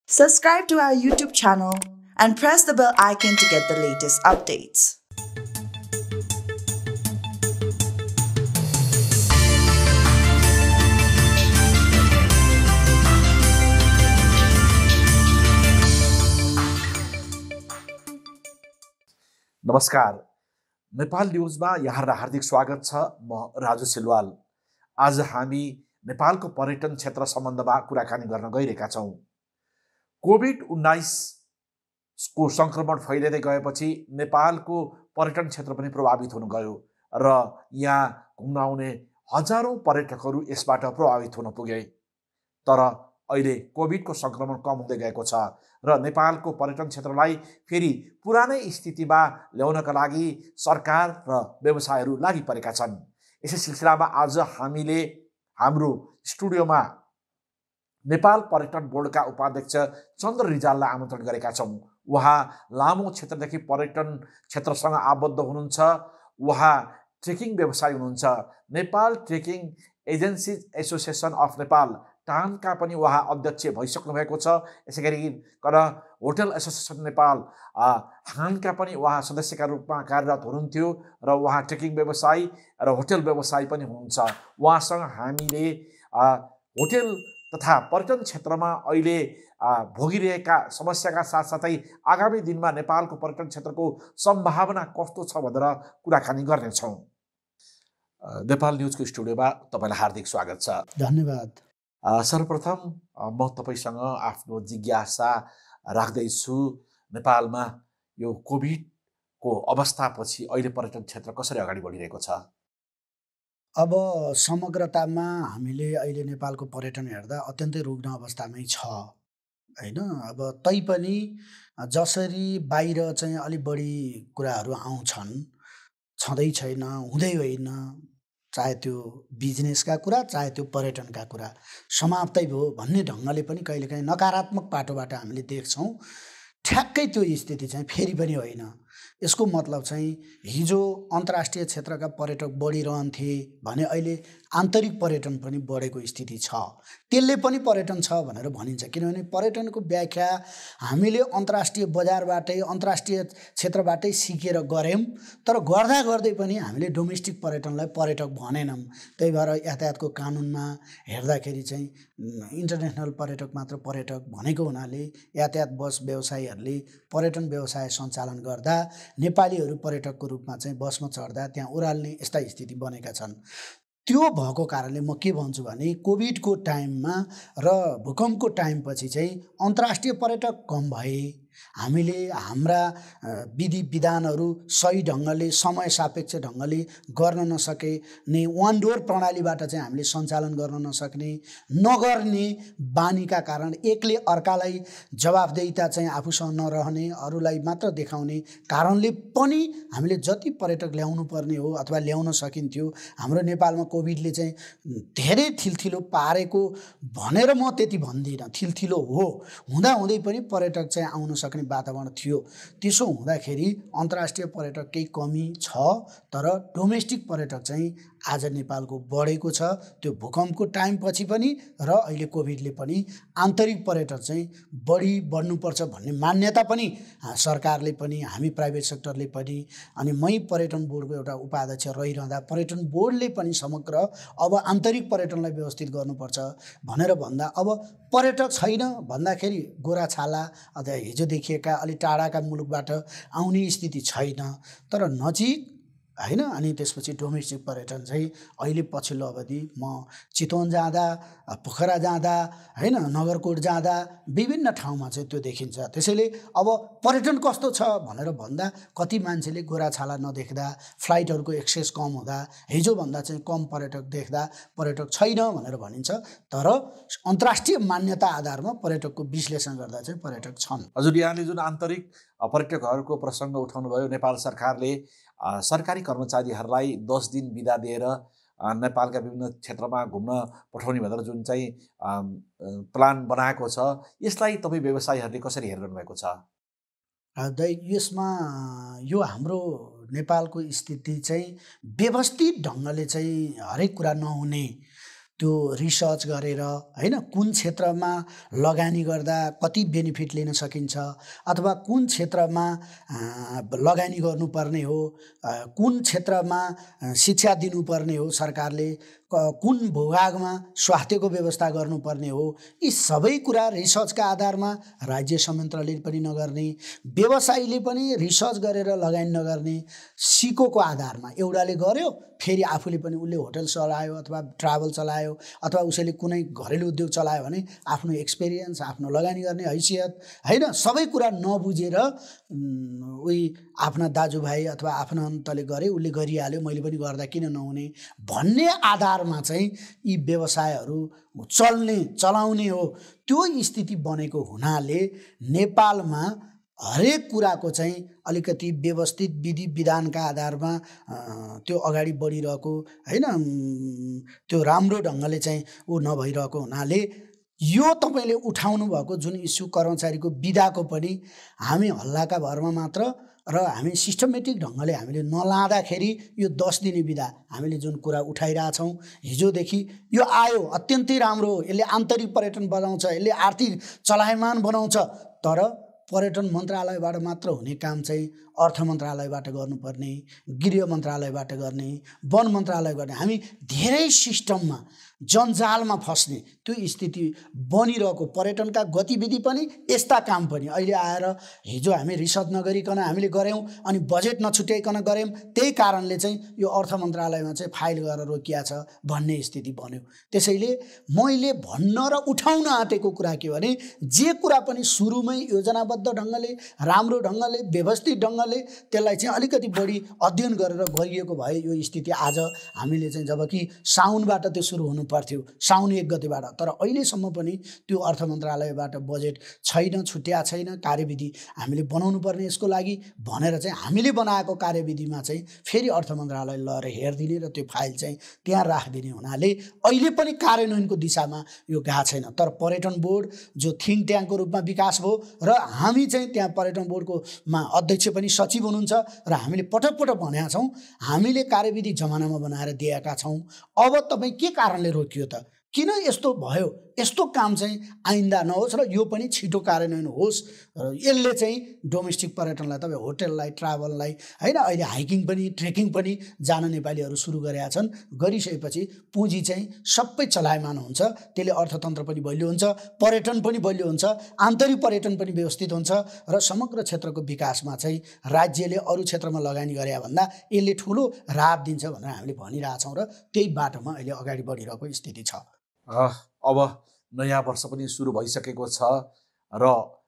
Subscribe to our YouTube channel and press the bell icon to get the latest updates. नमस्कार, नेपाल न्यूजमा यहाँहरूलाई हार्दिक स्वागत छ। म राजु सिलवाल। आज हामी नेपालको पर्यटन क्षेत्र सम्बन्धमा कुराकानी गर्न गइरहेका छौँ। कोभिड-19 को संक्रमण फैलिँदै गएपछि नेपालको पर्यटन क्षेत्र पनि प्रभावित हुन गयो र यहाँ घुम्न आउने हजारौं पर्यटकहरू यसबाट प्रभावित हुन पुगे। तर अहिले कोभिडको संक्रमण कम हुँदै गएको छ र नेपालको पर्यटन क्षेत्रलाई फेरि पुरानै स्थितिमा ल्याउनका लागि सरकार र व्यवसायहरू लागि परेका छन्। यसै सिलसिलामा आज हामीले हाम्रो स्टुडियोमा नेपाल पर्यटन बोर्डका उपाध्यक्ष चन्द्र रिजाललाई आमन्त्रण गरेका छौँ। उहाँ लामो क्षेत्रदेखि पर्यटन क्षेत्रसँग आबद्ध हुनुहुन्छ। उहाँ ट्रेकिङ व्यवसायी हुनुहुन्छ। Nepal trekking agencies association of Nepal टानका पनि उहाँ अध्यक्ष भइसक्नु भएको छ। यसै गरिकन होटल एसोसिएसन नेपाल हानका पनि उहाँ सदस्यका रूपमा कार्यरत हुनुहुन्थ्यो र उहाँ ट्रेकिङ व्यवसायी र होटल व्यवसायी पनि हुनुहुन्छ। उहाँसँग हामीले होटल तथा पर्यटन क्षेत्रमा अहिले भोगिरहेका समस्याका साथसाथै आगामी दिनमा नेपालको पर्यटन क्षेत्रको सम्भावना कस्तो छ भनेर कुराकानी गर्नेछौँ। नेपाल न्युजको स्टुडियोमा तपाईँलाई हार्दिक स्वागत छ। धन्यवाद। सर्वप्रथम म तपाईँसँग आफ्नो जिज्ञासा राख्दैछु। नेपालमा यो कोभिडको अवस्थापछि अहिले पर्यटन क्षेत्र कसरी अगाडि बढिरहेको छ? अब समग्रतामा हामीले अहिले नेपालको पर्यटन हेर्दा अत्यन्तै रुग्ण अवस्थामै छ हैन। अब तैपनि जसरी बाहिर चाहिँ अलि बढी कुराहरू आउँछन्, छँदै छैन, हुँदै होइन, चाहे त्यो बिजनेसका कुरा चाहे त्यो पर्यटनका कुरा समाप्तै भयो भन्ने ढङ्गले पनि कहिलेकाहीँ नकारात्मक पाटोबाट हामीले देख्छौँ। ठ्याक्कै त्यो स्थिति चाहिँ फेरि पनि होइन। यसको मतलब चाहिँ हिजो अन्तर्राष्ट्रिय क्षेत्रका पर्यटक बढिरहन्थे भने अहिले आन्तरिक पर्यटन पनि बढेको स्थिति छ। त्यसले पनि पर्यटन छ भनेर भनिन्छ, किनभने पर्यटनको व्याख्या हामीले अन्तर्राष्ट्रिय बजारबाटै अन्तर्राष्ट्रिय क्षेत्रबाटै सिकेर गऱ्यौँ, तर गर्दा गर्दै पनि हामीले डोमेस्टिक पर्यटनलाई पर्यटक भनेनौँ। त्यही भएर यातायातको कानुनमा हेर्दाखेरि चाहिँ इन्टरनेसनल पर्यटक मात्र पर्यटक भनेको हुनाले यातायात बस व्यवसायीहरूले पर्यटन व्यवसाय सञ्चालन गर्दा नेपालीहरू पर्यटकको रूपमा चाहिँ बसमा चढ्दा त्यहाँ ओह्राल्ने यस्ता स्थिति बनेका छन्। त्यो भएको कारणले म के भन्छु भने कोभिडको टाइममा र भूकम्पको टाइमपछि चाहिँ अन्तर्राष्ट्रिय पर्यटक कम भए। हामीले हाम्रा विधि विधानहरू सही ढङ्गले समय सापेक्ष ढङ्गले गर्न नसके नि वान डोर प्रणालीबाट चाहिँ हामीले सञ्चालन गर्न नसक्ने नगर्ने बानीका कारण एकले अर्कालाई जवाफदेहिता चाहिँ आफूसँग नरहने, अरूलाई मात्र देखाउने कारणले पनि हामीले जति पर्यटक ल्याउनु पर्ने हो अथवा ल्याउन सकिन्थ्यो, हाम्रो नेपालमा कोभिडले चाहिँ धेरै थिलथिलो पारेको भनेर म त्यति भन्दिनँ। थिलथिलो हो, हुँदाहुँदै पनि पर्यटक चाहिँ आउन सक्ने वातावरण थियो। त्यसो हुँदाखेरि अन्तर्राष्ट्रिय पर्यटक केही कमी छ, तर डोमेस्टिक पर्यटक चाहिँ आज नेपालको बढेको छ। त्यो भूकम्पको टाइमपछि पनि र अहिले कोभिडले पनि आन्तरिक पर्यटक चाहिँ बढ्नुपर्छ भन्ने मान्यता पनि सरकारले पनि हामी प्राइभेट सेक्टरले पनि अनि मै पर्यटन बोर्डको एउटा उपाध्यक्ष रहिरहँदा पर्यटन बोर्डले पनि समग्र अब आन्तरिक पर्यटनलाई व्यवस्थित गर्नुपर्छ भनेर भन्दा अब पर्यटक छैन भन्दाखेरि गोराछाला अथवा हिजो देखिएका अलि टाढाका मुलुकबाट आउने स्थिति छैन, तर नजिक हैन। अनि त्यसपछि डोमेस्टिक पर्यटन चाहिँ अहिले पछिल्लो अवधि म चितवन जाँदा, पोखरा जाँदा हैन, नगरकोट जाँदा विभिन्न ठाउँमा चाहिँ त्यो देखिन्छ। त्यसैले अब पर्यटन कस्तो छ भनेर भन्दा कति मान्छेले गोराछाला नदेख्दा, फ्लाइटहरूको एक्सेस कम हुँदा, हिजोभन्दा चाहिँ कम पर्यटक देख्दा पर्यटक छैन भनेर भनिन्छ, तर अन्तर्राष्ट्रिय मान्यता आधारमा पर्यटकको विश्लेषण गर्दा चाहिँ पर्यटक छन्। हजुर, यहाँले जुन आन्तरिक पर्यटकहरूको प्रसङ्ग उठाउनु भयो, नेपाल सरकारले सरकारी कर्मचारीहरूलाई 10 दिन बिदा दिएर नेपालका विभिन्न क्षेत्रमा घुम्न पठाउने भनेर जुन चाहिँ प्लान बनाएको छ, यसलाई तपाईँ व्यवसायीहरूले कसरी हेरिरहनु भएको छ? यसमा यो हाम्रो नेपालको स्थिति चाहिँ व्यवस्थित ढङ्गले चाहिँ हरेक कुरा नहुने त्यो रिसर्च गरेर हैन कुन क्षेत्रमा लगानी गर्दा कति बेनिफिट लिन सकिन्छ अथवा कुन क्षेत्रमा लगानी गर्नुपर्ने हो, कुन क्षेत्रमा शिक्षा दिनुपर्ने हो, सरकारले कुन भूभागमा स्वास्थ्यको व्यवस्था गर्नुपर्ने हो, यी सबै कुरा रिसर्चका आधारमा राज्य संयन्त्रले पनि नगर्ने, व्यवसायीले पनि रिसर्च गरेर लगानी नगर्ने, सिकोको आधारमा एउटाले गर्यो फेरि आफूले पनि उसले होटल चलायो अथवा ट्राभल चलायो अथवा उसैले कुनै घरेलु उद्योग चलायो भने आफ्नो एक्सपिरियन्स, आफ्नो लगानी गर्ने हैसियत हैन सबै कुरा नबुझेर उही आफ्ना दाजुभाइ अथवा आफ्नो अन्तले गरे उसले गरिहाल्यो मैले पनि गर्दा किन नहुने भन्ने आधारमा चाहिँ यी व्यवसायहरू चलाउने हो। त्यो स्थिति बनेको हुनाले नेपालमा हरेक कुराको चाहिँ अलिकति व्यवस्थित विधि विधानका आधारमा त्यो अगाडि बढिरहेको हैन त्यो राम्रो ढङ्गले चाहिँ ऊ नभइरहेको हुनाले यो तपाईले उठाउनु भएको जुन इस्यु कर्मचारीको बिदाको पनि हामी हल्लाका भरमा मात्र र हामी सिस्टमेटिक ढङ्गले हामीले नलाँदाखेरि यो 10 दिने बिदा हामीले जुन कुरा उठाइरहेछौँ हिजोदेखि यो आयो अत्यन्तै राम्रो हो, यसले आन्तरिक पर्यटन बनाउँछ, यसले आर्थिक चलायमान बनाउँछ, तर पर्यटन मन्त्रालयबाट मात्र हुने काम चाहिँ अर्थ मन्त्रालयबाट गर्नुपर्ने, गृह मन्त्रालयबाट गर्ने, वन मन्त्रालय गर्ने, हामी धेरै सिस्टममा जन्जालमा फस्ने त्यो स्थिति बनिरहेको। पर्यटनका गतिविधि पनि यस्ता काम पनि अहिले आएर हिजो हामी रिसर्च नगरिकन हामीले गऱ्यौँ अनि बजेट नछुट्याइकन गऱ्यौँ, त्यही कारणले चाहिँ यो अर्थ मन्त्रालयमा चाहिँ फाइल गरेर रोकिया छ भन्ने स्थिति बन्यो। त्यसैले मैले भन्न र उठाउन आँटेको कुरा के भने जे कुरा पनि सुरुमै योजनाबद्ध ढङ्गले राम्रो ढङ्गले व्यवस्थित ढङ्गले त्यसलाई चाहिँ अलिकति बढी अध्ययन गरेर गरिएको भए यो स्थिति आज हामीले चाहिँ जबकि साउनबाट त्यो सुरु हुनु पर्थ्यो, साउन 1 गतेबाट, तर अहिलेसम्म पनि त्यो अर्थ मन्त्रालयबाट बजेट छैन, छुट्या छैन, कार्यविधि हामीले बनाउनु पर्ने यसको लागि भनेर चाहिँ हामीले बनाएको कार्यविधिमा चाहिँ फेरि अर्थ मन्त्रालय लएर हेरिदिने र त्यो फाइल चाहिँ त्यहाँ राखिदिने हुनाले अहिले पनि कार्यान्वयनको दिशामा यो गएको छैन। तर पर्यटन बोर्ड जो थिङ्क ट्याङ्कको रूपमा विकास भयो र हामी चाहिँ त्यहाँ पर्यटन बोर्डको अध्यक्ष पनि सचिव हुनुहुन्छ र हामीले पटक पटक भनेका छौँ हामीले कार्यविधि जमानामा बनाएर दिएका छौँ। अब तपाईँ के कारणले रोकियो त, किन यस्तो भयो, यस्तो काम चाहिँ आइन्दा नहोस् र यो पनि छिटो कार्यान्वयन होस्। र यसले चाहिँ डोमेस्टिक पर्यटनलाई तपाईँ होटललाई ट्राभललाई हैन अहिले हाइकिङ पनि ट्रेकिङ पनि जान नेपालीहरू सुरु गरेका छन्। गरिसकेपछि पुँजी चाहिँ सबै चलायमान हुन्छ, त्यसले अर्थतन्त्र पनि बलियो हुन्छ, पर्यटन पनि बलियो हुन्छ, आन्तरिक पर्यटन पनि व्यवस्थित हुन्छ र समग्र क्षेत्रको विकासमा चाहिँ राज्यले अरू क्षेत्रमा लगानी गरे भन्दा यसले ठुलो राहत दिन्छ भनेर हामीले भनिरहेछौँ र त्यही बाटोमा अहिले अगाडि बढिरहेको स्थिति छ। अब नयाँ वर्ष पनि सुरु भइसकेको छ र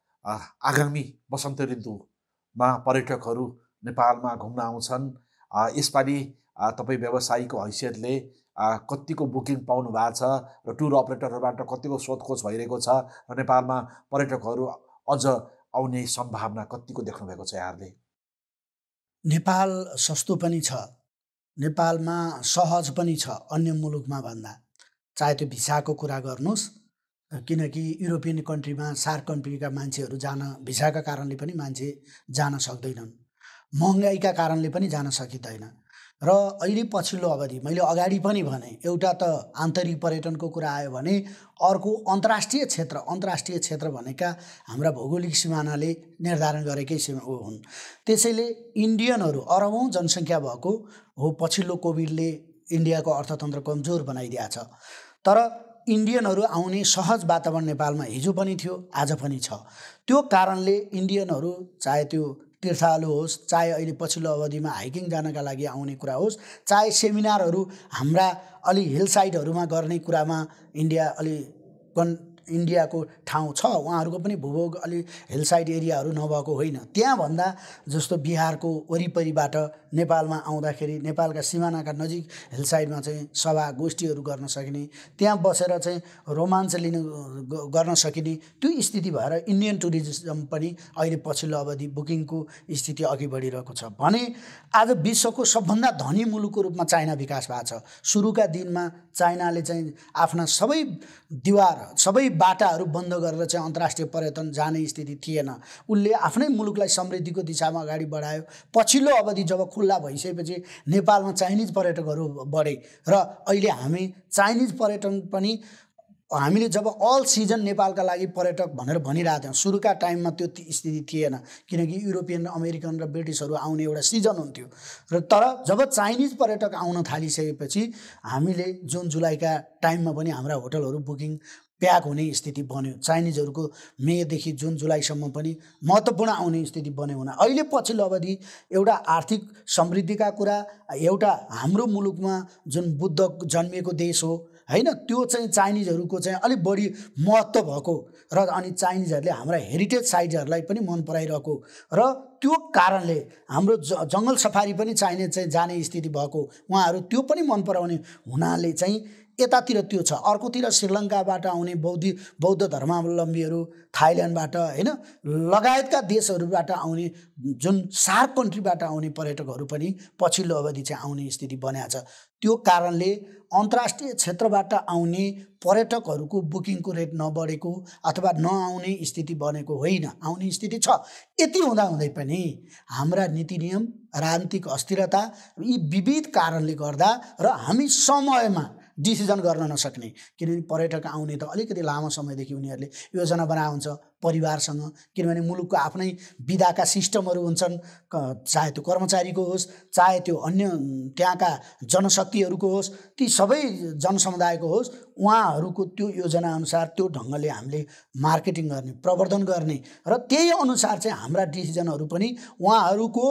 आगामी वसन्त ऋतुमा पर्यटकहरू नेपालमा घुम्न आउँछन्। यसपालि तपाईँ व्यवसायीको हैसियतले कतिको बुकिङ पाउनु भएको छ र टुर अपरेटरहरूबाट कतिको सोधखोज भइरहेको छ र नेपालमा पर्यटकहरू अझ आउने सम्भावना कतिको देख्नु भएको छ यहाँहरूले? नेपाल सस्तो पनि छ, नेपालमा सहज पनि छ अन्य मुलुकमा भन्दा, चाहे त्यो भिसाको कुरा गर्नुहोस्, किनकि युरोपियन कन्ट्रीमा सार्क कन्ट्रीका मान्छेहरू जान भिसाका कारणले पनि मान्छे जान सक्दैनन्, महँगाईका कारणले पनि जान सकिँदैन। र अहिले पछिल्लो अवधि मैले अगाडि पनि भने एउटा त आन्तरिक पर्यटनको कुरा आयो भने अर्को अन्तर्राष्ट्रिय क्षेत्र भनेका हाम्रा भौगोलिक सिमानाले निर्धारण गरेकै हुन्। त्यसैले इन्डियनहरू अरबौँ जनसङ्ख्या भएको हो, पछिल्लो कोभिडले इन्डियाको अर्थतन्त्र कमजोर बनाइदिएको छ, तर इन्डियनहरू आउने सहज वातावरण नेपालमा हिजो पनि थियो, आज पनि छ। त्यो कारणले इन्डियनहरू चाहे त्यो तीर्थालु होस्, चाहे अहिले पछिल्लो अवधिमा हाइकिङ जानका लागि आउने कुरा होस्, चाहे सेमिनारहरू हाम्रा अलि हिल साइडहरूमा गर्ने कुरामा इन्डियाको ठाउँ छ, उहाँहरूको पनि भूभाग अलि हिल साइड एरियाहरू नभएको होइन। त्यहाँभन्दा जस्तो बिहारको वरिपरिबाट नेपालमा आउँदाखेरि नेपालका सिमानाका नजिक हिल साइडमा चाहिँ सभा गोष्ठीहरू गर्न सकिने, त्यहाँ बसेर चाहिँ रोमाञ्च गर्न सकिने त्यो स्थिति भएर इन्डियन टुरिज्म पनि अहिले पछिल्लो अवधि बुकिङको स्थिति अघि बढिरहेको छ भने आज विश्वको सबभन्दा धनी मुलुकको रूपमा चाइना विकास भएको छ। सुरुका दिनमा चाइनाले चाहिँ आफ्ना सबै बाटाहरू बन्द गरेर चाहिँ अन्तर्राष्ट्रिय पर्यटन जाने स्थिति थिएन। उसले आफ्नै मुलुकलाई समृद्धिको दिशामा अगाडि बढायो। पछिल्लो अवधि जब खुल्ला भइसकेपछि नेपालमा चाइनिज पर्यटकहरू बढे र अहिले हामी चाइनिज पर्यटन पनि हामीले जब अल सिजन नेपालका लागि पर्यटक भनेर भनिरहेका थियौँ, सुरुका टाइममा त्यो स्थिति थिएन, किनकि युरोपियन, अमेरिकन र ब्रिटिसहरू आउने एउटा सिजन हुन्थ्यो। र तर जब चाइनिज पर्यटक आउन थालिसकेपछि हामीले जुन जुलाईका टाइममा पनि हाम्रा होटलहरू बुकिङ प्याक हुने स्थिति बन्यो। चाइनिजहरूको मेदेखि जुन जुलाईसम्म पनि महत्त्वपूर्ण आउने स्थिति बन्यो हुन अहिले पछिल्लो अवधि एउटा आर्थिक समृद्धिका कुरा, एउटा हाम्रो मुलुकमा जुन बुद्ध जन्मिएको देश हो हैन, त्यो चाहिँ चाइनिजहरूको चाहिँ अलिक बढी महत्त्व भएको र अनि चाइनिजहरूले हाम्रा हेरिटेज साइट्सहरूलाई पनि मन पराइरहेको र त्यो कारणले हाम्रो जङ्गल सफारी पनि चाइनिज चाहिँ जाने स्थिति भएको, उहाँहरू त्यो पनि मन पराउने हुनाले चाहिँ यतातिर त्यो छ। अर्कोतिर श्रीलङ्काबाट आउने बौद्ध धर्मावलम्बीहरू, थाइल्यान्डबाट हैन लगायतका देशहरूबाट आउने जुन सार्क कन्ट्रीबाट आउने पर्यटकहरू पनि पछिल्लो अवधि चाहिँ आउने स्थिति बनेको छ। त्यो कारणले अन्तर्राष्ट्रिय क्षेत्रबाट आउने पर्यटकहरूको बुकिङको रेट नबढेको अथवा नआउने स्थिति बनेको होइन, आउने स्थिति छ। यति हुँदाहुँदै पनि हाम्रा नीति नियम, राजनीतिक अस्थिरता, यी विविध कारणले गर्दा र हामी समयमा डिसिजन गर्न नसक्ने, किनभने पर्यटक आउने त अलिकति लामो समयदेखि उनीहरूले योजना बनाएको हुन्छ परिवारसँग, किनभने मुलुकको आफ्नै विधाका सिस्टमहरू हुन्छन्, चाहे त्यो कर्मचारीको होस्, चाहे त्यो अन्य त्यहाँका जनशक्तिहरूको होस्, ती सबै जनसमुदायको होस्, उहाँहरूको त्यो योजना अनुसार त्यो ढङ्गले हामीले मार्केटिङ गर्ने, प्रवर्धन गर्ने र त्यही अनुसार चाहिँ हाम्रा डिसिजनहरू पनि उहाँहरूको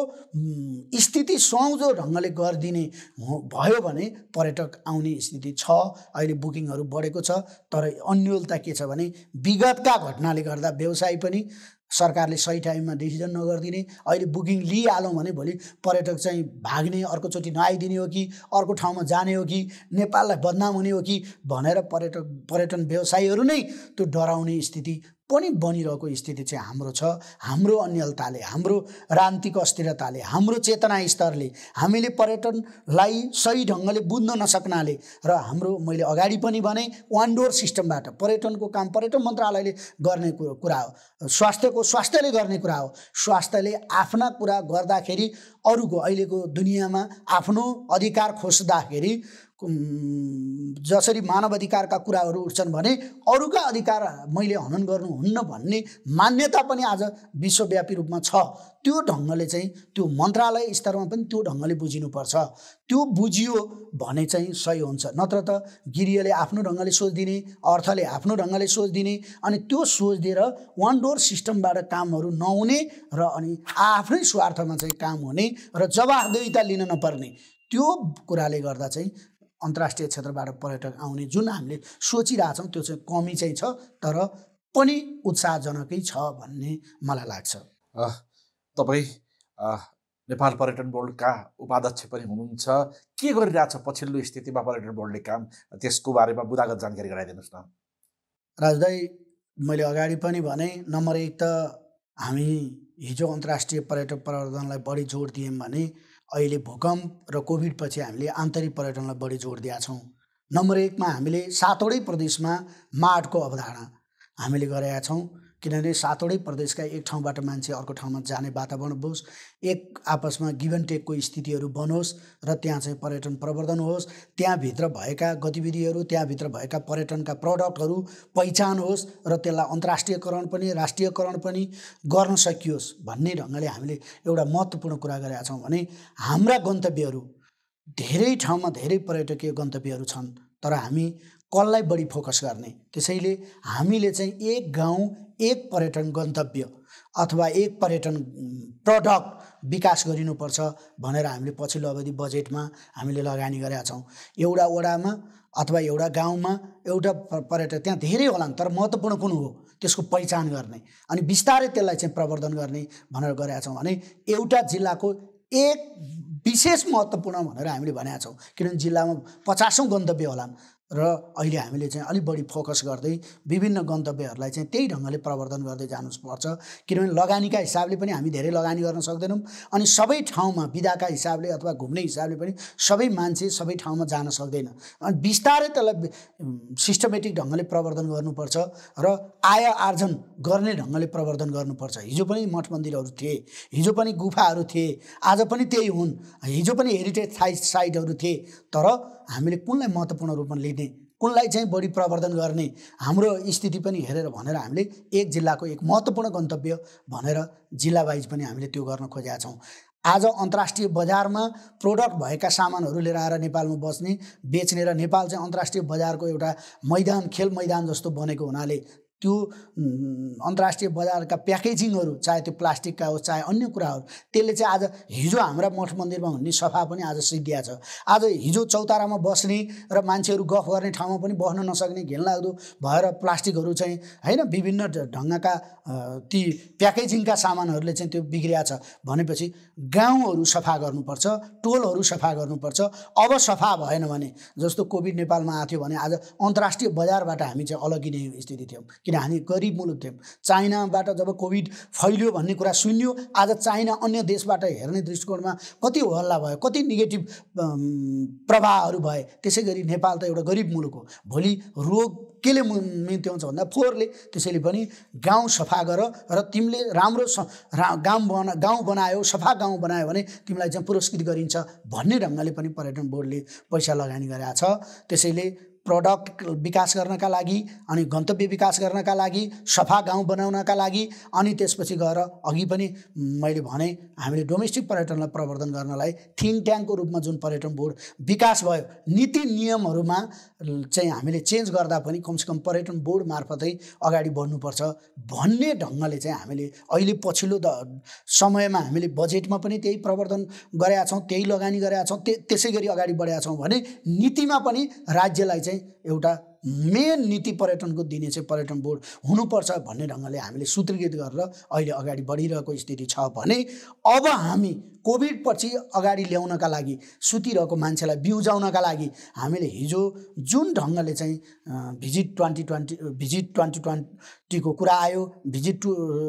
स्थिति सुहाउँदो ढङ्गले गरिदिने भयो भने पर्यटक आउने स्थिति छ। अहिले बुकिङहरू बढेको छ, तर अन्यलता के छ भने विगतका घटनाले गर्दा व्यवसाय पनि सरकारले सही टाइममा डिसिजन नगरिदिने, अहिले बुकिङ लिइहालौँ भने भोलि पर्यटक चाहिँ भाग्ने, अर्कोचोटि नआइदिने हो कि अर्को ठाउँमा जाने हो कि नेपाललाई बदनाम हुने हो कि भनेर पर्यटन व्यवसायीहरू नै त्यो डराउने स्थिति पनि बनिरहेको स्थिति चाहिँ हाम्रो छ। हाम्रो अन्यलताले, हाम्रो राजनीतिक अस्थिरताले, हाम्रो चेतना स्तरले, हामीले पर्यटनलाई सही ढङ्गले बुझ्न नसक्नाले र हाम्रो, मैले अगाडि पनि भने, वान डोर सिस्टमबाट पर्यटनको काम पर्यटन मन्त्रालयले गर्ने कुरा हो, स्वास्थ्यले गर्ने कुरा हो। स्वास्थ्यले आफ्ना कुरा गर्दाखेरि अरूको, अहिलेको दुनियाँमा आफ्नो अधिकार खोज्दाखेरि जसरी मानव अधिकारका कुराहरू उठ्छन् भने अरूका अधिकार मैले हनन गर्नुहुन्न भन्ने मान्यता पनि आज विश्वव्यापी रूपमा छ। त्यो ढङ्गले चाहिँ त्यो मन्त्रालय स्तरमा पनि त्यो ढङ्गले बुझिनुपर्छ। त्यो बुझियो भने चाहिँ सही हुन्छ, नत्र त गिरियले आफ्नो ढङ्गले सोच दिने, अर्थले आफ्नो ढङ्गले सोच दिने, अनि त्यो सोच दिएर वान डोर सिस्टमबाट कामहरू नहुने र अनि आफ्नै स्वार्थमा चाहिँ काम हुने र जवाफदेहिता लिन नपर्ने, त्यो कुराले गर्दा चाहिँ अन्तर्राष्ट्रिय क्षेत्रबाट पर्यटक आउने जुन हामीले सोचिरहेछौँ त्यो चाहिँ कमी चाहिँ छ, तर पनि उत्साहजनकै छ भन्ने मलाई लाग्छ। तपाईँ नेपाल पर्यटन बोर्डका उपाध्यक्ष पनि हुनुहुन्छ, के गरिरहेछ पछिल्लो स्थितिमा पर्यटन बोर्डले काम, त्यसको बारेमा बुदागत जानकारी गराइदिनुहोस् न। राजदाई, मैले अगाडि पनि भने, नम्बर 1 त हामी हिजो अन्तर्राष्ट्रिय पर्यटक प्रवर्धनलाई बढी जोड दियौँ भने अहिले भूकम्प र कोभिड पछि हामीले आन्तरिक पर्यटनलाई बढी जोड दिएका छौँ। नम्बर 1 मा हामीले 7वटै प्रदेशमा मार्टको अवधारणा हामीले गरेका छौँ, किनभने 7वटै प्रदेशका एक ठाउँबाट मान्छे अर्को ठाउँमा जाने वातावरण होस्, एक आपसमा गिभ एन्ड टेकको स्थितिहरू बनोस् र त्यहाँ चाहिँ पर्यटन प्रवर्धन होस्, त्यहाँभित्र भएका गतिविधिहरू, त्यहाँभित्र भएका पर्यटनका प्रडक्टहरू पहिचान होस् र त्यसलाई अन्तर्राष्ट्रियकरण पनि राष्ट्रियकरण पनि गर्न सकियोस् भन्ने ढङ्गले हामीले एउटा महत्त्वपूर्ण कुरा गरेका छौँ। भने हाम्रा गन्तव्यहरू धेरै ठाउँमा धेरै पर्यटकीय गन्तव्यहरू छन्, तर हामी कसलाई बढी फोकस गर्ने, त्यसैले हामीले चाहिँ एक गाउँ एक पर्यटन गन्तव्य अथवा एक पर्यटन प्रडक्ट विकास गरिनुपर्छ भनेर हामीले पछिल्लो अवधि बजेटमा हामीले लगानी गरेका छौँ। एउटा वडामा अथवा एउटा गाउँमा एउटा पर्यटक त्यहाँ धेरै होलान्, तर महत्त्वपूर्ण कुन हो त्यसको पहिचान गर्ने अनि बिस्तारै त्यसलाई चाहिँ प्रवर्धन गर्ने भनेर गरेका छौँ। भने एउटा जिल्लाको एक विशेष महत्त्वपूर्ण भनेर हामीले भनेका छौँ, किनभने जिल्लामा 50औं गन्तव्य होलान्, र अहिले हामीले चाहिँ अलिक बढी फोकस गर्दै विभिन्न गन्तव्यहरूलाई चाहिँ त्यही ढङ्गले प्रवर्धन गर्दै जानुपर्छ। किनभने लगानीका हिसाबले पनि हामी धेरै लगानी गर्न सक्दैनौँ अनि सबै ठाउँमा विधाका हिसाबले अथवा घुम्ने हिसाबले पनि सबै मान्छे सबै ठाउँमा जान सक्दैन। अनि बिस्तारै त्यसलाई सिस्टमेटिक ढङ्गले प्रवर्धन गर्नुपर्छ र आय आर्जन गर्ने ढङ्गले प्रवर्धन गर्नुपर्छ। हिजो पनि मठ मन्दिरहरू थिए, हिजो पनि गुफाहरू थिए, आज पनि त्यही हुन्, हिजो पनि हेरिटेज साइटहरू थिए, तर हामीले कुनलाई महत्त्वपूर्ण रूपमा लिने, कुनलाई चाहिँ बढी प्रवर्धन गर्ने, हाम्रो स्थिति पनि हेरेर भनेर हामीले एक जिल्लाको एक महत्त्वपूर्ण गन्तव्य भनेर जिल्ला वाइज पनि हामीले त्यो गर्न खोजेका छौँ। आज अन्तर्राष्ट्रिय बजारमा प्रोडक्ट भएका सामानहरू लिएर आएर नेपालमा बस्ने बेच्ने र नेपाल चाहिँ अन्तर्राष्ट्रिय बजारको एउटा मैदान, खेल मैदान जस्तो बनेको हुनाले त्यो अन्तर्राष्ट्रिय बजारका प्याकेजिङहरू चाहे त्यो प्लास्टिकका होस् चाहे अन्य कुराहरू त्यसले चाहिँ आज हिजो हाम्रा मठ मन्दिरमा हुने सफा पनि आज सिद्धिया छ। आज हिजो चौतारामा बस्ने र मान्छेहरू गफ गर्ने ठाउँमा पनि बस्न नसक्ने घिनलाग्दो भएर प्लास्टिकहरू चाहिँ हैन विभिन्न ढङ्गका ती प्याकेजिङका सामानहरूले चाहिँ त्यो बिग्रिया छ भनेपछि गाउँहरू सफा गर्नुपर्छ, टोलहरू सफा गर्नुपर्छ। अब सफा भएन भने जस्तो कोभिड नेपालमा आएको थियो भने आज अन्तर्राष्ट्रिय बजारबाट हामी चाहिँ अलगिने स्थिति थियौँ किन हामी गरिब मुलुक थियौँ। चाइनाबाट जब कोभिड फैलियो भन्ने कुरा सुन्यो, आज चाइना अन्य देशबाट हेर्ने दृष्टिकोणमा कति हल्ला भयो, कति नेगेटिभ प्रभावहरू भए। त्यसै गरी नेपाल त एउटा गरिब मुलुक हो, भोलि रोग केले मिन्त्याउँछ भन्दा फोहोरले। त्यसैले पनि गाउँ सफा गर र तिमीले राम्रो गाउँ बनायो, सफा गाउँ बनायो भने तिमीलाई चाहिँ पुरस्कृत गरिन्छ भन्ने ढङ्गले पनि पर्यटन बोर्डले पैसा लगानी गरेका छ। त्यसैले प्रोडक्ट विकास गर्नका लागि अनि गन्तव्य विकास गर्नका लागि, सफा गाउँ बनाउनका लागि अनि त्यसपछि गएर अघि पनि मैले भने हामीले डोमेस्टिक पर्यटनलाई प्रवर्धन गर्नलाई थिङ्क ट्याङ्कको रूपमा जुन पर्यटन बोर्ड विकास भयो, नीति नियमहरूमा चाहिँ हामीले चेन्ज गर्दा पनि कमसेकम पर्यटन बोर्ड मार्फतै अगाडि बढ्नुपर्छ भन्ने ढङ्गले चाहिँ हामीले अहिले पछिल्लो समयमा हामीले बजेटमा पनि त्यही प्रवर्धन गरेका छौँ, त्यही लगानी गरेका छौँ, त्यसै गरी अगाडि बढेका छौँ भने नीतिमा पनि राज्यलाई चाहिँ एउटा मेन नीति पर्यटनको दिने चाहिँ पर्यटन बोर्ड हुनुपर्छ भन्ने ढङ्गले हामीले सूत्रीकृत गरेर अहिले अगाडि बढिरहेको स्थिति छ भने अब हामी कोभिड पछि अगाडि ल्याउनका लागि सुतिरहेको मान्छेलाई बिउजाउनका लागि हामीले हिजो जुन ढङ्गले चाहिँ भिजिट 2020 को कुरा आयो, भिजिट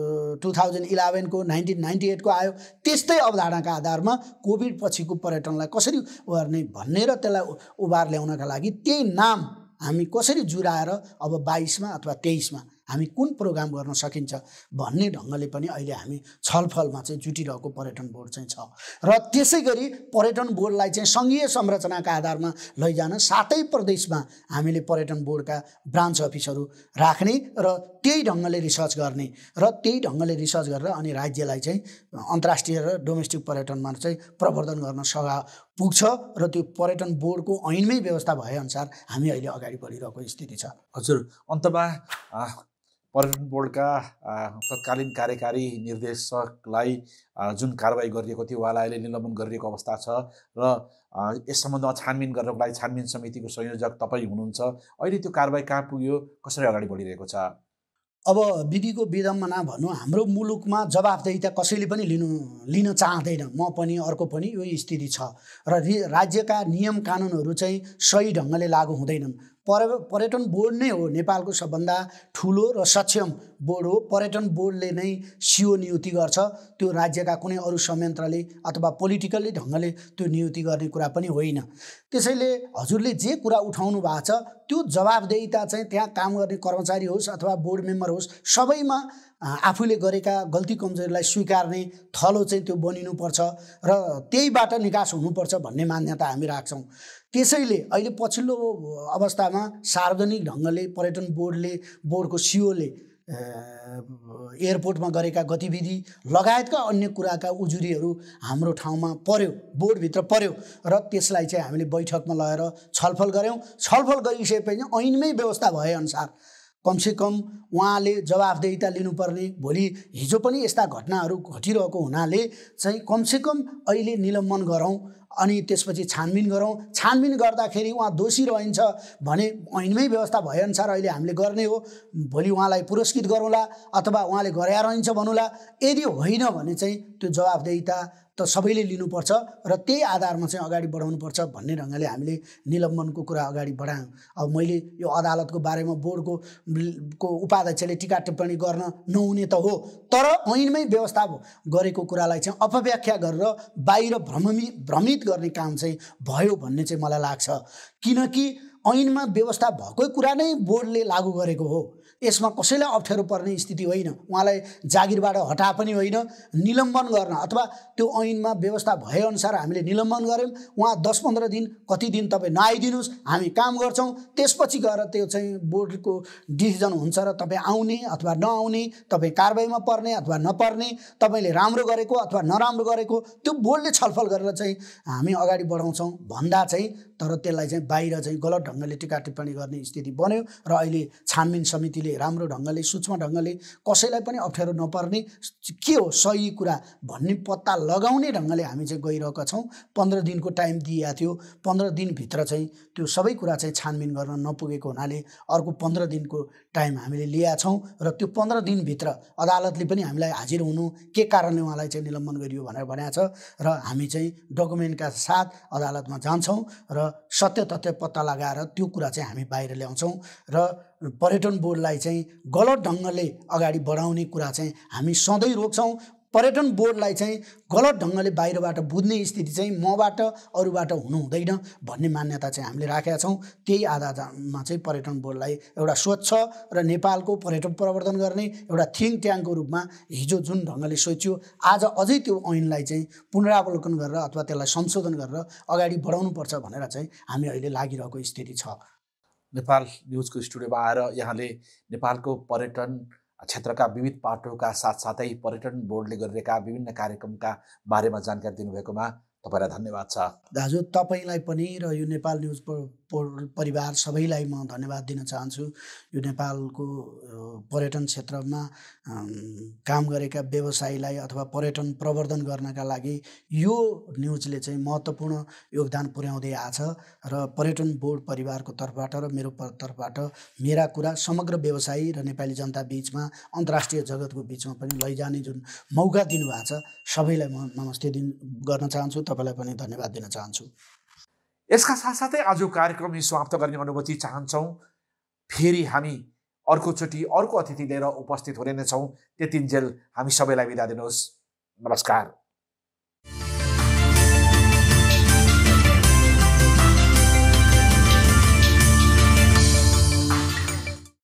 2011 को 1998 को आयो, त्यस्तै अवधारणाका आधारमा कोभिड पछिको पर्यटनलाई कसरी गर्ने भन्ने र त्यसलाई उभार ल्याउनका लागि त्यही नाम हामी कसरी जुराएर अब 22 मा अथवा 23 मा हामी कुन प्रोग्राम गर्न सकिन्छ भन्ने ढङ्गले पनि अहिले हामी छलफलमा चाहिँ जुटिरहेको पर्यटन बोर्ड चाहिँ छ। र त्यसै गरी पर्यटन बोर्डलाई चाहिँ सङ्घीय संरचनाका आधारमा लैजान 7 प्रदेशमा हामीले पर्यटन बोर्डका ब्रान्च अफिसहरू राख्ने र त्यही ढङ्गले रिसर्च गर्ने र त्यही ढङ्गले रिसर्च गरेर अनि राज्यलाई चाहिँ अन्तर्राष्ट्रिय र डोमेस्टिक पर्यटनमा चाहिँ प्रवर्धन गर्न पुग्छ र त्यो पर्यटन बोर्डको ऐनमै व्यवस्था भएअनुसार हामी अहिले अगाडि बढिरहेको स्थिति छ। हजुर, अन्तमा पर्यटन बोर्डका तत्कालीन कार्यकारी निर्देशकलाई जुन कारबाही गरिएको थियो उहाँलाई अहिले निलम्बन गरिएको अवस्था छ र यस सम्बन्धमा छानबिन गर्नको लागि छानबिन समितिको संयोजक तपाईँ हुनुहुन्छ। अहिले त्यो कारबाही कहाँ पुग्यो, कसरी अगाडि बढिरहेको छ? अब विधिको विडम्बना भनौँ, हाम्रो मुलुकमा जवाफदेहिता कसैले पनि लिन चाहँदैन, म पनि अर्को पनि यो स्थिति छ र राज्यका नियम कानुनहरू चाहिँ सही ढङ्गले लागू हुँदैनन्। पर्यटन बोर्ड नै हो नेपालको सबभन्दा ठुलो र सक्षम बोर्ड हो। पर्यटन बोर्डले नै सिओ नियुक्ति गर्छ, त्यो राज्यका कुनै अरू संयन्त्रले अथवा पोलिटिकल्ली ढङ्गले त्यो नियुक्ति गर्ने कुरा पनि होइन। त्यसैले हजुरले जे कुरा उठाउनु भएको छ त्यो जवाफदेहिता चाहिँ त्यहाँ काम गर्ने कर्मचारी होस् अथवा बोर्ड मेम्बर होस्, सबैमा आफूले गरेका गल्ती कमजोरीलाई स्वीकार्ने थलो चाहिँ त्यो बनिनुपर्छ र त्यहीबाट निकास हुनुपर्छ भन्ने मान्यता हामी राख्छौँ। त्यसैले अहिले पछिल्लो अवस्थामा सार्वजनिक ढङ्गले पर्यटन बोर्डको सिओले एयरपोर्टमा गरेका गतिविधि लगायतका अन्य कुराका उजुरीहरू हाम्रो ठाउँमा पर्यो, बोर्डभित्र पर्यो र त्यसलाई चाहिँ हामीले बैठकमा लगेर छलफल गऱ्यौँ। छलफल गरिसकेपछि ऐनमै व्यवस्था भएअनुसार कमसेकम उहाँले जवाफदेहिता लिनुपर्ने, भोलि हिजो पनि यस्ता घटनाहरू घटिरहेको हुनाले चाहिँ कमसेकम अहिले निलम्बन गरौँ अनि त्यसपछि छानबिन गरौँ। छानबिन गर्दाखेरि उहाँ दोषी रहन्छ भने ऐनमै व्यवस्था भएअनुसार अहिले हामीले गर्ने हो। भोलि उहाँलाई पुरस्कृत गरौँला अथवा उहाँले गरे रहन्छ भनौँला। यदि होइन भने चाहिँ त्यो जवाफदेहिता त सबैले लिनुपर्छ र त्यही आधारमा चाहिँ अगाडि बढाउनुपर्छ भन्ने ढङ्गले हामीले निलम्बनको कुरा अगाडि बढायौँ। अब मैले यो अदालतको बारेमा बोर्डको उपाध्यक्षले टिका टिप्पणी गर्न नहुने त हो, तर ऐनमै व्यवस्था गरेको कुरालाई चाहिँ अपव्याख्या गरेर बाहिर भ्रमित गर्ने काम चाहिँ भयो भन्ने चाहिँ मलाई लाग्छ। किनकि ऐनमा व्यवस्था भएकै कुरा नै बोर्डले लागू गरेको हो। यसमा कसैलाई अप्ठ्यारो पर्ने स्थिति होइन, उहाँलाई जागिरबाट हटा पनि होइन, निलम्बन गर्न अथवा त्यो ऐनमा व्यवस्था भएअनुसार हामीले निलम्बन गऱ्यौँ। उहाँ 10-15 दिन कति दिन तपाईँ नआइदिनुहोस्, हामी काम गर्छौँ, त्यसपछि गएर त्यो चाहिँ बोर्डको डिसिजन हुन्छ र तपाईँ आउने अथवा नआउने, तपाईँ कारबाहीमा पर्ने अथवा नपर्ने, तपाईँले राम्रो गरेको अथवा नराम्रो गरेको त्यो बोर्डले छलफल गरेर चाहिँ हामी अगाडि बढाउँछौँ भन्दा चाहिँ, तर त्यसलाई चाहिँ बाहिर चाहिँ गलत ढङ्गले टिका टिप्पणी गर्ने स्थिति बन्यो र अहिले छानबिन समितिले राम्रो ढङ्गले सूक्ष्म ढङ्गले कसैलाई पनि अप्ठ्यारो नपर्ने के हो सही कुरा भन्ने पत्ता लगाउने ढङ्गले हामी चाहिँ गइरहेका छौँ। 15 दिनको टाइम दिएको थियो, 15 दिनभित्र चाहिँ त्यो सबै कुरा चाहिँ छानबिन गर्न नपुगेको हुनाले अर्को 15 दिनको टाइम हामीले लिएका छौँ र त्यो 15 दिनभित्र अदालतले पनि हामीलाई हाजिर हुनु के कारणले उहाँलाई चाहिँ निलम्बन गरियो भनेर भनेको छ र हामी चाहिँ डकुमेन्टका साथ अदालतमा जान्छौँ र सत्य तथ्य पत्ता लगाएर त्यो कुरा चाहिँ हामी बाहिर ल्याउँछौँ र पर्यटन बोर्डलाई चाहिँ गलत ढङ्गले अगाडि बढाउने कुरा चाहिँ हामी सधैँ रोक्छौँ। पर्यटन बोर्डलाई चाहिँ गलत ढङ्गले बाहिरबाट बुझ्ने स्थिति चाहिँ मबाट अरूबाट हुनु हुँदैन भन्ने मान्यता चाहिँ हामीले राखेका छौँ। त्यही आधारमा चाहिँ पर्यटन बोर्डलाई एउटा स्वच्छ र नेपालको पर्यटन प्रवर्धन गर्ने एउटा थिङ्क ट्याङ्कको रूपमा हिजो जुन ढङ्गले सोच्यो, आज अझै त्यो ऐनलाई चाहिँ पुनरावलोकन गरेर अथवा त्यसलाई संशोधन गरेर अगाडि बढाउनुपर्छ भनेर चाहिँ हामी अहिले लागिरहेको स्थिति छ। नेपाल न्युजको स्टुडियोमा आएर यहाँले नेपालको पर्यटन क्षेत्रका विविध पाटोका साथसाथै पर्यटन बोर्डले गरिरहेका विभिन्न कार्यक्रमका बारेमा जानकारी दिनुभएकोमा तपाईलाई धन्यवाद छ। दाजु तपाईलाई पनि र यो नेपाल न्युज परिवार सबैलाई म धन्यवाद दिन चाहन्छु। यो नेपालको पर्यटन क्षेत्रमा काम गरेका व्यवसायीलाई अथवा पर्यटन प्रवर्धन गर्नका लागि यो न्युजले चाहिँ महत्त्वपूर्ण योगदान पुर्याउँदै आछ र पर्यटन बोर्ड परिवारको तर्फबाट र मेरो तर्फबाट मेरा कुरा समग्र व्यवसायी र नेपाली जनता बीचमा अन्तर्राष्ट्रिय जगतको बीचमा पनि लैजाने जुन मौका दिनुभएको छ सबैलाई म नमस्ते गर्न चाहन्छु। तपाईलाई पनि धन्यवाद दिन चाहन्छु। यसका साथसाथै आज कार्यक्रम समाप्त गर्ने अनुभूति चाहन्छौँ। फेरि हामी अर्कोचोटि अर्को अतिथि लिएर उपस्थित हुने नै छौँ। त्यतिन्जेल हामी सबैलाई बिदा दिनुहोस्। नमस्कार।